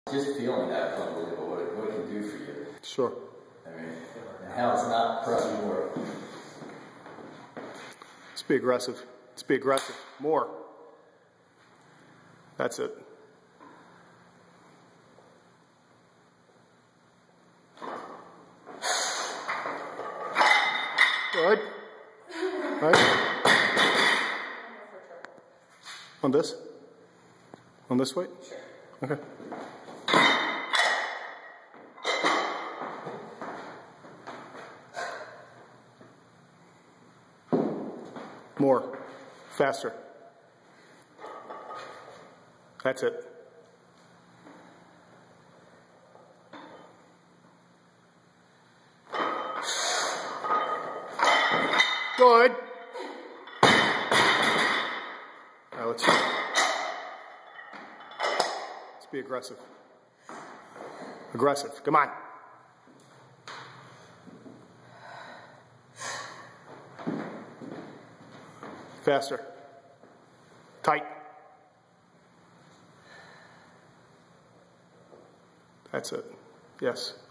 Just feeling that is unbelievable, what it can do for you. Sure. I mean, and how it's not pressing more. Let's be aggressive. Let's be aggressive. More. That's it. Good. Right. On this? On this weight? Sure. Okay. More. Faster. That's it. Good. Now let's be aggressive. Aggressive. Come on. Faster. Tight. That's it. Yes.